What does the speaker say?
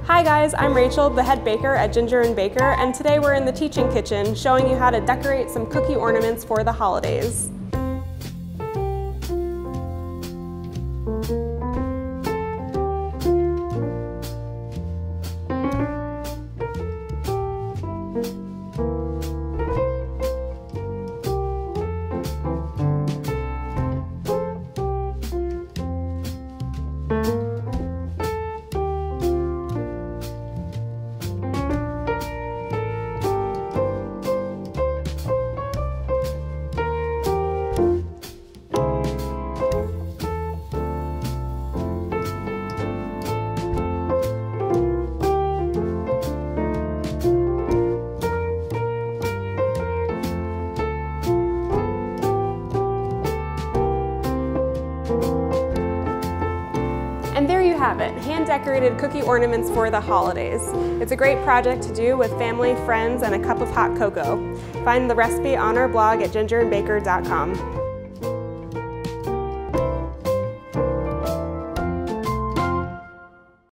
Hi guys, I'm Rachel, the head baker at Ginger & Baker, and today we're in the teaching kitchen showing you how to decorate some cookie ornaments for the holidays. And there you have it, hand-decorated cookie ornaments for the holidays. It's a great project to do with family, friends, and a cup of hot cocoa. Find the recipe on our blog at gingerandbaker.com.